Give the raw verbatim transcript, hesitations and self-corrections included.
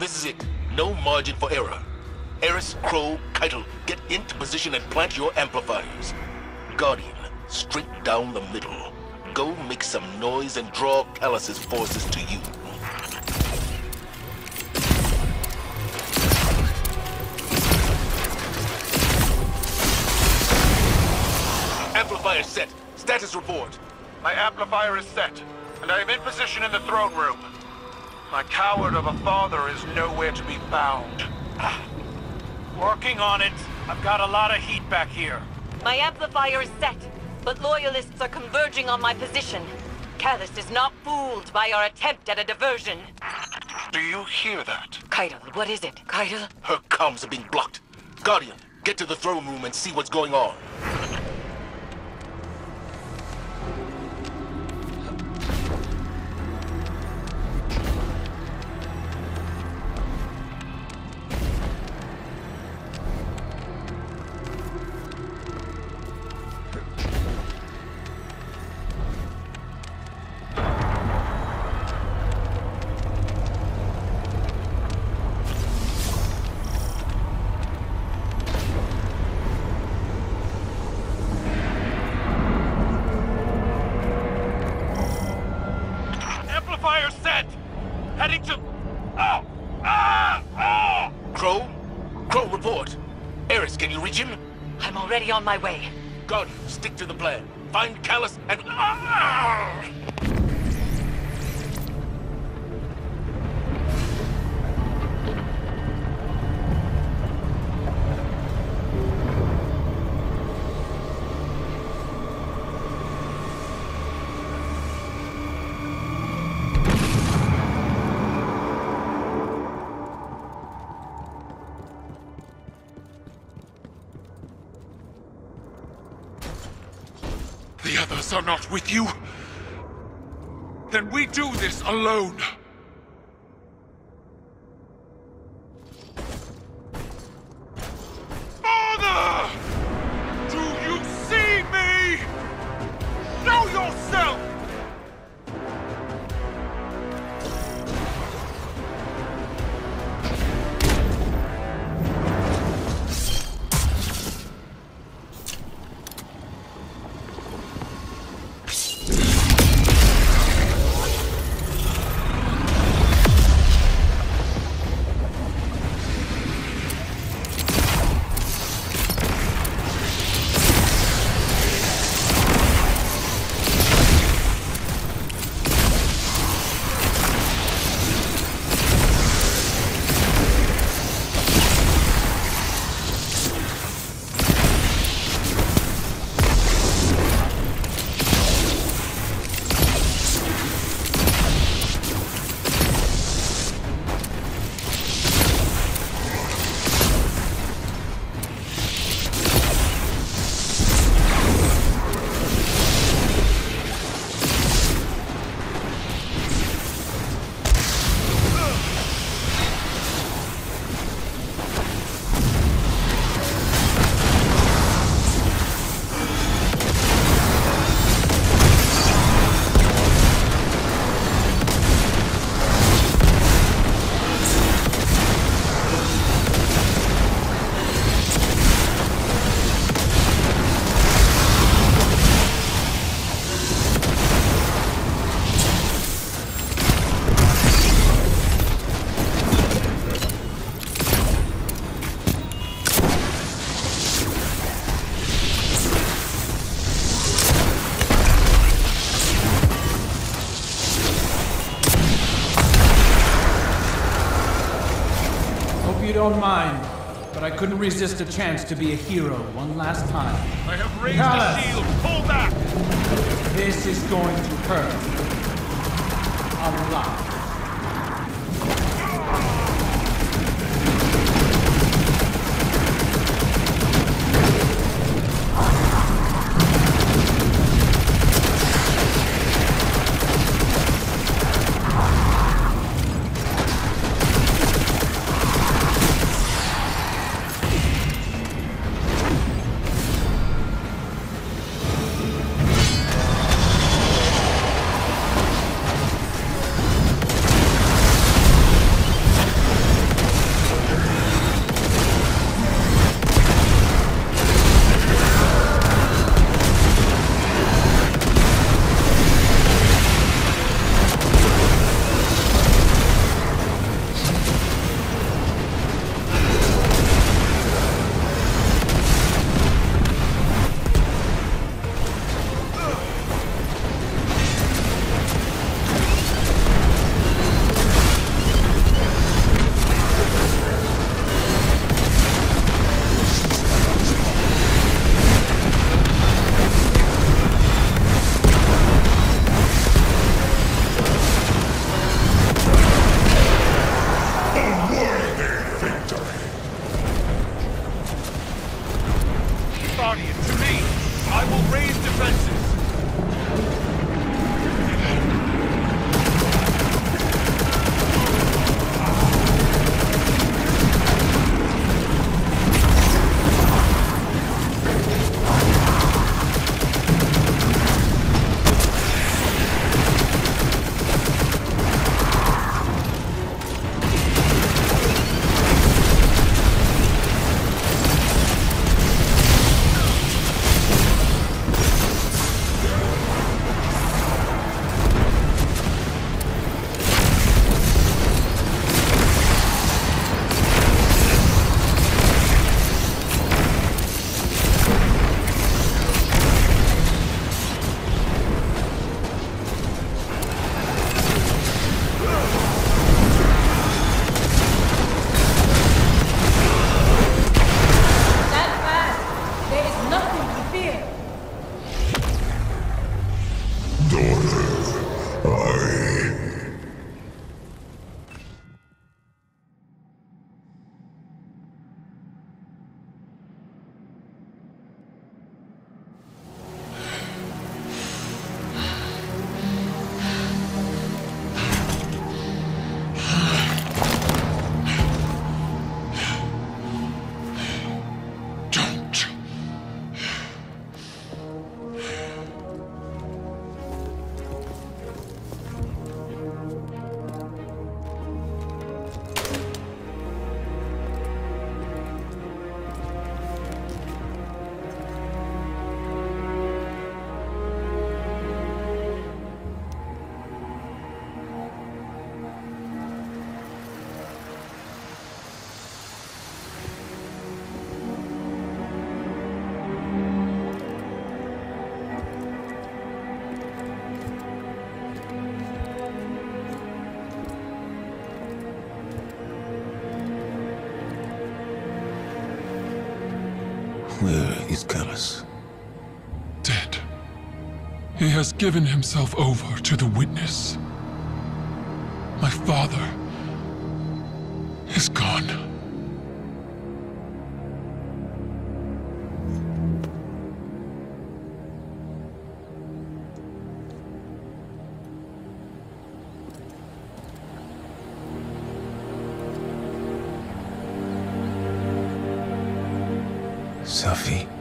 This is it. No margin for error. Eris, Crow, Keitel, get into position and plant your amplifiers. Guardian, straight down the middle. Go make some noise and draw Catharsis' forces to you. Amplifier set. Status report. My amplifier is set, and I am in position in the throne room. My coward of a father is nowhere to be found. Working on it. I've got a lot of heat back here. My amplifier is set, but loyalists are converging on my position. Catharsis is not fooled by our attempt at a diversion. Do you hear that? Keitel, what is it? Keitel? Her comms are being blocked. Guardian, get to the throne room and see what's going on. Amplifier set! Heading to... Oh! Ah! Ah! Crow? Crow, report. Eris, can you reach him? I'm already on my way. Guardian, stick to the plan. Find Callus and... Ah! The others are not with you? Then we do this alone. Father! Do you see me? Show yourself! You don't mind, but I couldn't resist a chance to be a hero one last time. I have raised Callus! the shield! Pull back! This is going to hurt. A lot. Guardian, to me! I will raise defenses! Where is Catharsis? Dead. He has given himself over to the witness. My father is gone. Sophie.